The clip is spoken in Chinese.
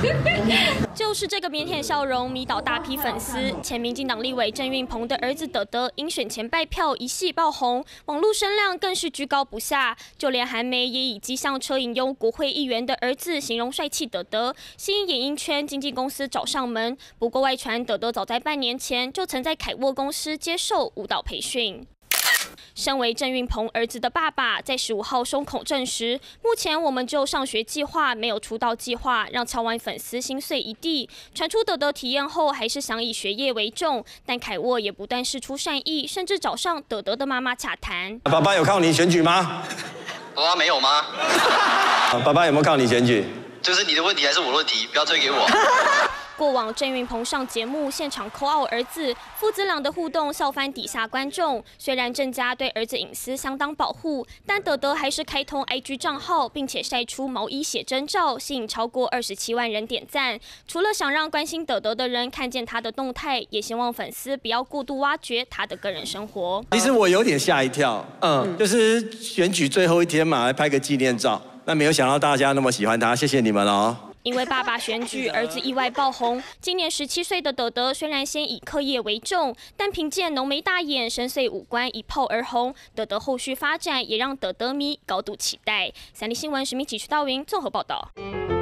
就是这个腼腆笑容迷倒大批粉丝。前民进党立委郑运鹏的儿子德德因选前拜票一系爆红，网络声量更是居高不下。就连韩媒也以机上车引诱国会议员的儿子形容帅气德德，吸引演艺圈经纪公司找上门。不过外传德德早在半年前就曾在凯沃公司接受舞蹈培训。 身为郑运鹏儿子的爸爸，在15号松口证实，目前我们就上学计划，没有出道计划，让乔湾粉丝心碎一地。传出德德体验后，还是想以学业为重，但凯沃也不但释出善意，甚至找上德德的妈妈洽谈。 爸爸有靠你选举吗？ 爸爸没有吗？ 爸爸有没有靠你选举？ 这是你的问题还是我的问题？不要推给我。 过往郑运鹏上节目现场call out儿子，父子俩的互动笑翻底下观众。虽然郑家对儿子隐私相当保护，但德德还是开通 IG 账号，并且晒出毛衣写真照，吸引超过27万人点赞。除了想让关心德德的人看见他的动态，也希望粉丝不要过度挖掘他的个人生活。 其实我有点吓一跳，就是选举最后一天嘛，来拍个纪念照。那没有想到大家那么喜欢他，谢谢你们哦。 因为爸爸选举，儿子意外爆红。今年17岁的德德虽然先以课业为重，但凭借浓眉大眼、深邃五官一炮而红。德德后续发展也让德德迷高度期待。三立新闻史密启、徐道云综合报道。